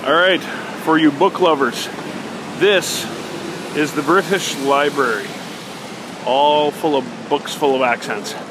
All right, for you book lovers, this is the British Library, all full of books full of accents.